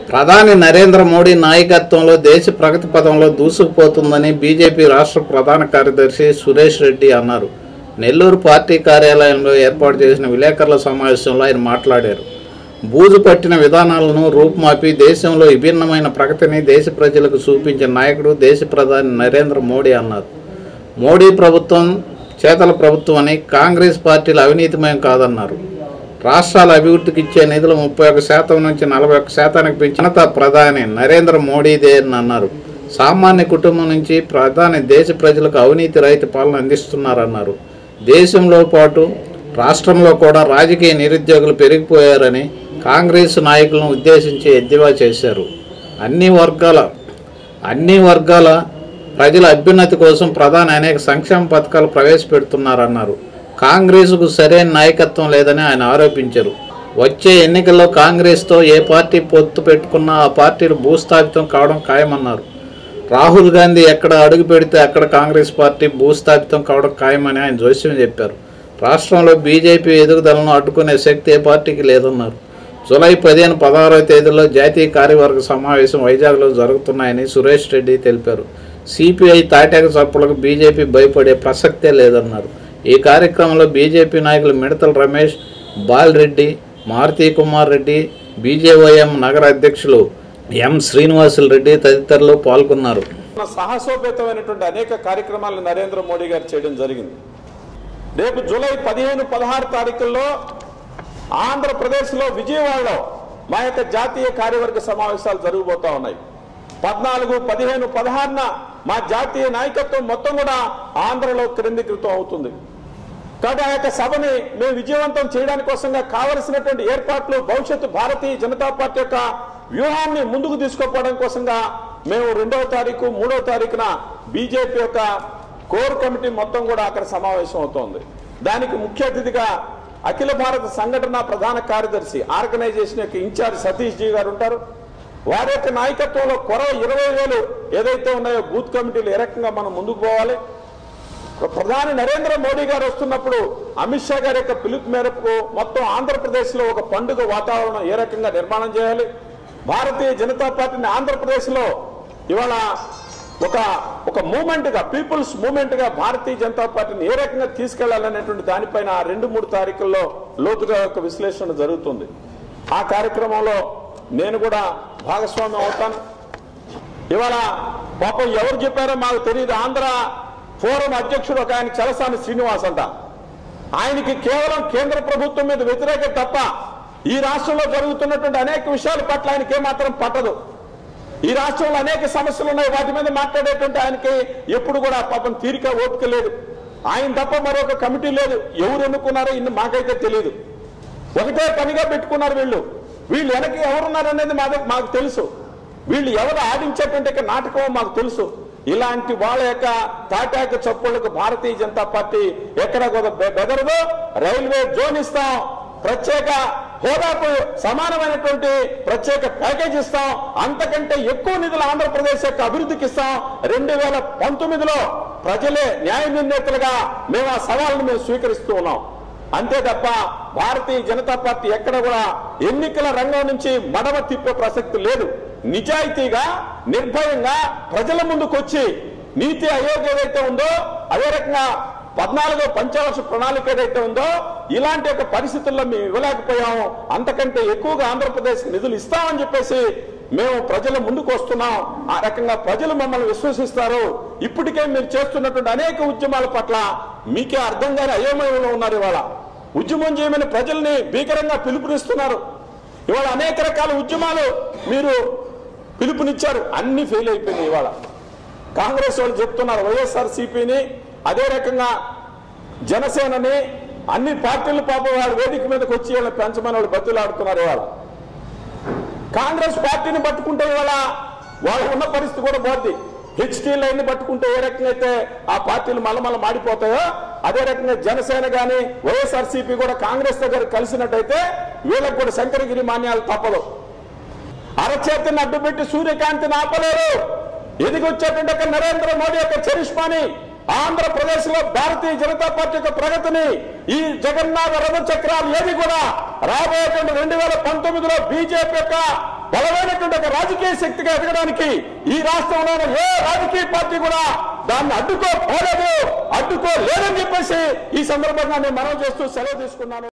ప్రధాని నరేంద్ర మోడీ నాయకత్వంలో దేశ ప్రగతి పథంలో దూసుకుపోతుందని బీజేపీ రాష్ట్ర ప్రధాన కార్యదర్శి సురేష్ రెడ్డి అన్నారు. నెల్లూరు పార్టీ కార్యాలయంలో ఏర్పాటు చేసిన విలేకరుల సమావేశంలో ఆయన మాట్లాడారు. బూజు పట్టిన విధానాలను రూపుమాపి దేశంలో విభిన్నమైన ప్రగతిని దేశ ప్రజలకు చూపించిన నాయకుడు దేశ ప్రధాని నరేంద్ర మోడీ అన్నారు. మోడీ ప్రభుత్వం చేతల ప్రభుత్వం అని, కాంగ్రెస్ పార్టీలు అవినీతిమయం కాదన్నారు. రాష్ట్రాల అభివృద్ధికి ఇచ్చే నిధులు 31% నుంచి 41% పెంచిన ప్రధాని నరేంద్ర మోడీదే అని అన్నారు. సామాన్య కుటుంబం నుంచి ప్రధాని దేశ ప్రజలకు అవినీతి రహిత పాలన అందిస్తున్నారన్నారు. దేశంలో పాటు రాష్ట్రంలో కూడా రాజకీయ నిరుద్యోగులు పెరిగిపోయారని కాంగ్రెస్ నాయకులను ఉద్దేశించి ఎద్దేవా చేశారు. అన్ని వర్గాల ప్రజల అభ్యున్నతి కోసం ప్రధాని అనేక సంక్షేమ పథకాలు ప్రవేశపెడుతున్నారన్నారు. కాంగ్రెస్కు సరైన నాయకత్వం లేదని ఆయన ఆరోపించారు. వచ్చే ఎన్నికల్లో కాంగ్రెస్తో ఏ పార్టీ పొత్తు పెట్టుకున్నా ఆ పార్టీలు భూస్థాపితం కావడం ఖాయమన్నారు. రాహుల్ గాంధీ ఎక్కడ అడుగు పెడితే అక్కడ కాంగ్రెస్ పార్టీ భూస్థాపితం కావడం ఖాయమని ఆయన జోస్యం చెప్పారు. రాష్ట్రంలో బీజేపీ ఎదుగుదలను అడ్డుకునే శక్తి ఏ పార్టీకి లేదన్నారు. జూలై 15, 16వ తేదీల్లో జాతీయ కార్యవర్గ సమావేశం వైజాగ్లో జరుగుతున్నాయని సురేష్ రెడ్డి తెలిపారు. సిపిఐ తాటాక చప్పులకు బీజేపీ భయపడే ప్రసక్తే లేదన్నారు. ఈ కార్యక్రమంలో బీజేపీ నాయకులు మిడతల రమేష్, బాలరెడ్డి, మారుతి కుమార్ రెడ్డి, బీజేవైఎం నగర అధ్యక్షులు ఎం శ్రీనివాసులు రెడ్డి తదితరులు పాల్గొన్నారు. సాహసోపేతమైనటువంటి అనేక కార్యక్రమాలను నరేంద్ర మోడీ గారు చేయడం జరిగింది. రేపు జూలై 15, 16 తారీఖుల్లో ఆంధ్రప్రదేశ్లో విజయవాడలో మా యొక్క జాతీయ కార్యవర్గ సమావేశాలు జరగబోతా ఉన్నాయి. 14, 15, 16న మా జాతీయ నాయకత్వం మొత్తం కూడా ఆంధ్రలో కేంద్రీకృతం అవుతుంది. కాబట్టి ఆ యొక్క సభని మేము విజయవంతం చేయడానికి కోసంగా కావలసినటువంటి ఏర్పాట్లు, భవిష్యత్తు భారతీయ జనతా పార్టీ యొక్క వ్యూహాన్ని ముందుకు తీసుకుపోవడం కోసంగా మేము 2వ తారీఖు, 3వ తారీఖున బీజేపీ యొక్క కోర్ కమిటీ మొత్తం కూడా అక్కడ సమావేశం అవుతోంది. దానికి ముఖ్య అతిథిగా అఖిల భారత సంఘటన ప్రధాన కార్యదర్శి, ఆర్గనైజేషన్ యొక్క ఇన్ఛార్జ్ సతీష్ జీ గారు ఉంటారు. వారి యొక్క నాయకత్వంలో 20,000 ఏదైతే ఉన్నాయో బూత్ కమిటీలు ఏ రకంగా మనం ముందుకు పోవాలి. ప్రధాని నరేంద్ర మోడీ గారు వస్తున్నప్పుడు అమిత్ షా గారి యొక్క పిలుపు మేరకు మొత్తం ఆంధ్రప్రదేశ్లో ఒక పండుగ వాతావరణం ఏ రకంగా నిర్మాణం చేయాలి. భారతీయ జనతా పార్టీని ఆంధ్రప్రదేశ్లో ఇవాళ ఒక మూమెంట్ గా, పీపుల్స్ మూమెంట్ గా భారతీయ జనతా పార్టీని ఏ రకంగా తీసుకెళ్లాలనేటువంటి దానిపైన 2-3 తారీఖుల్లో లోతుగా ఒక విశ్లేషణ జరుగుతుంది. ఆ కార్యక్రమంలో నేను కూడా భాగస్వామ్యం అవుతాను. ఇవాళ పాపం ఎవరు చెప్పారో మాకు తెలియదు. ఆంధ్ర ఫోరం అధ్యక్షుడు ఒక ఆయన చలసాని శ్రీనివాస్ అంట. ఆయనకి కేవలం కేంద్ర ప్రభుత్వం మీద వ్యతిరేకత తప్ప ఈ రాష్ట్రంలో జరుగుతున్నటువంటి అనేక విషయాల పట్ల ఆయనకి ఏమాత్రం పట్టదు. ఈ రాష్ట్రంలో అనేక సమస్యలు ఉన్నాయి, వాటి మీద మాట్లాడేటువంటి ఆయనకి ఎప్పుడు కూడా పాపం తీరిక, ఓపిక లేదు. ఆయన తప్ప మరొక కమిటీ లేదు. ఎవరు ఎన్నుకున్నారో ఇన్ని మాకైతే తెలియదు. ఒకటే పనిగా పెట్టుకున్నారు వీళ్ళు వెనక ఎవరున్నారనేది మాకు తెలుసు. వీళ్ళు ఎవరు ఆడించేటువంటి నాటకమో మాకు తెలుసు. ఇలాంటి వాళ్ళ యొక్క తాటాక చప్పుళ్లకు భారతీయ జనతా పార్టీ ఎక్కడ కూడా బెదరదు. రైల్వే జోన్ ఇస్తాం, ప్రత్యేక హోదాకు సమానమైనటువంటి ప్రత్యేక ప్యాకేజ్ ఇస్తాం, అంతకంటే ఎక్కువ నిధులు ఆంధ్రప్రదేశ్ యొక్క అభివృద్ధికి ఇస్తాం. 2019లో ప్రజలే న్యాయ నిర్ణేతలుగా మేము ఆ సవాళ్ళను మేము స్వీకరిస్తూ ఉన్నాం. అంతే తప్ప భారతీయ జనతా పార్టీ ఎక్కడ కూడా ఎన్నికల రంగం నుంచి మడమ తిప్పే ప్రసక్తి లేదు. నిజాయితీగా, నిర్భయంగా ప్రజల ముందుకు వచ్చి నీతి ఆయోగ్ ఏదైతే ఉందో, అదే రకంగా 14వ పంచవర్ష ప్రణాళిక ఏదైతే ఉందో, ఇలాంటి యొక్క పరిస్థితుల్లో మేము ఇవ్వలేకపోయాము. అంతకంటే ఎక్కువగా ఆంధ్రప్రదేశ్ నిధులు ఇస్తామని చెప్పేసి మేము ప్రజల ముందుకు వస్తున్నాం. ఆ రకంగా ప్రజలు మమ్మల్ని విశ్వసిస్తారు. ఇప్పటికే మీరు చేస్తున్నటువంటి అనేక ఉద్యమాల పట్ల మీకే అర్థం కాని అయోమయంలో ఉన్నారు. ఇవాళ ఉద్యమం చేయమని ప్రజల్ని భీకరంగా పిలుపునిస్తున్నారు. ఇవాళ అనేక రకాల ఉద్యమాలు మీరు పిలుపునిచ్చారు, అన్ని ఫెయిల్ అయిపోయినాయి. ఇవాళ కాంగ్రెస్ వాళ్ళు చెప్తున్నారు వైఎస్ఆర్సీపీని, అదే రకంగా జనసేనని, అన్ని పార్టీలు పాపం వాడు వేదిక మీదకి వచ్చి వాళ్ళని పెంచమని వాళ్ళు బతులాడుతున్నారు. ఇవాళ కాంగ్రెస్ పార్టీని పట్టుకుంటే ఇవాళ వాళ్ళు ఉన్న పరిస్థితి కూడా పోద్ది. హెచ్టీ లైన్ పట్టుకుంటే ఏ రకంగా అయితే ఆ పార్టీలు మళ్ళీ మాడిపోతాయో, అదే రకంగా జనసేన గాని వైఎస్ఆర్సీపీ కూడా కాంగ్రెస్ దగ్గర కలిసినట్టయితే వీళ్ళకి కూడా శంకరగిరి మాన్యాలు తప్పదు. అరచేతిని అడ్డుపెట్టి సూర్యకాంతిని ఆపలేరు. ఎదిగొచ్చేటువంటి నరేంద్ర మోడీ యొక్క చరిష్మాని, ఆంధ్రప్రదేశ్ లో భారతీయ జనతా పార్టీ యొక్క ప్రగతిని, ఈ జగన్నాథ రథ చక్రాలు ఏది కూడా రాబోయేటువంటి 2019లో బీజేపీ యొక్క బలమైనటువంటి ఒక రాజకీయ శక్తిగా ఎదగడానికి ఈ రాష్ట్రంలో ఏ రాజకీయ పార్టీ కూడా దాన్ని అడ్డుకోలేదని చెప్పేసి ఈ సందర్భంగా నేను మనవి చేస్తూ సెలవు తీసుకున్నాను.